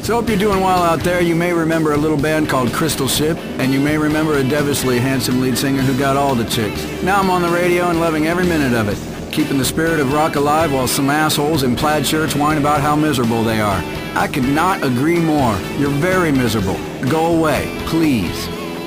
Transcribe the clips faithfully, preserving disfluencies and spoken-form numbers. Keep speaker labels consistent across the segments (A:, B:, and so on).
A: So hope you're doing well out there. You may remember a little band called Crystal Ship, and you may remember a devilishly handsome lead singer who got all the chicks. Now I'm on the radio and loving every minute of it, keeping the spirit of rock alive while some assholes in plaid shirts whine about how miserable they are. I could not agree more. You're very miserable. Go away, please.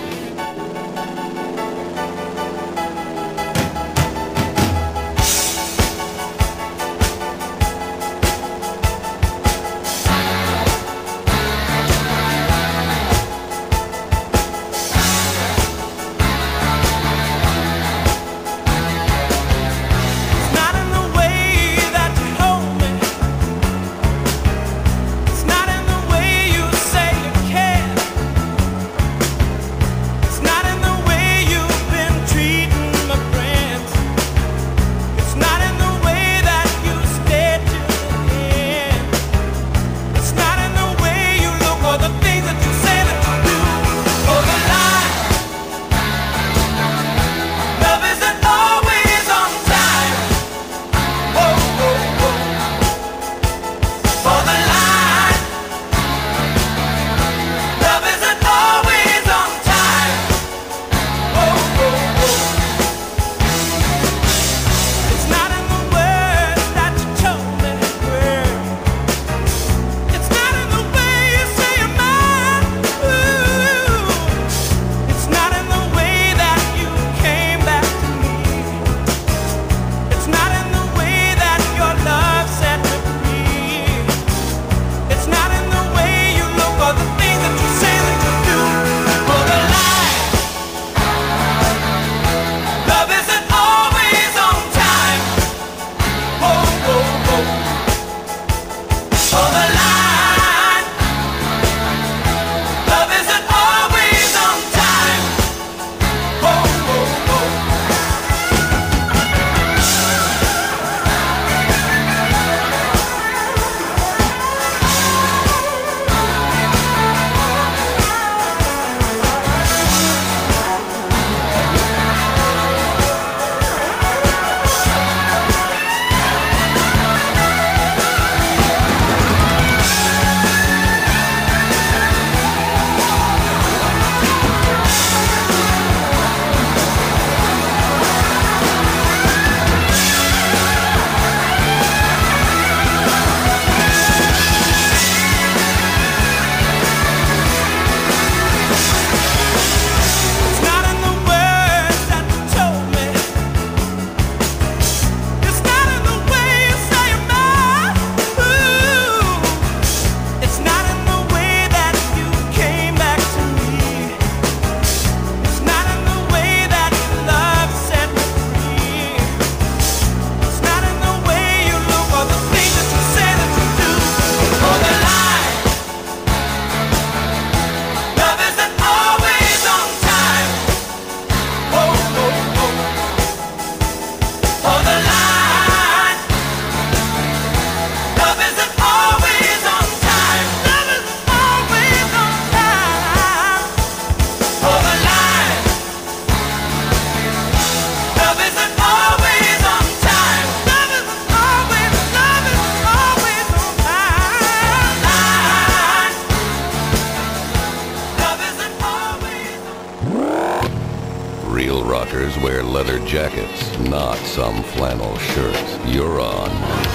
B: Real rockers wear leather jackets, not some flannel shirts. You're on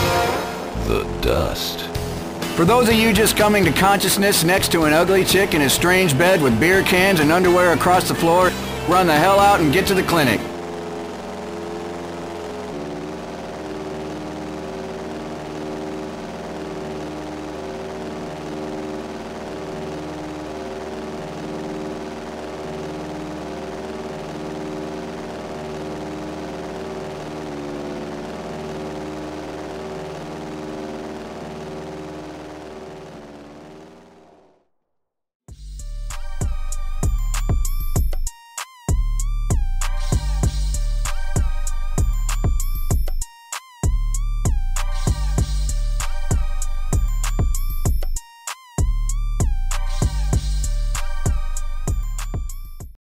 B: the dust.
A: For those of you just coming to consciousness next to an ugly chick in a strange bed with beer cans and underwear across the floor, run the hell out and get to the clinic.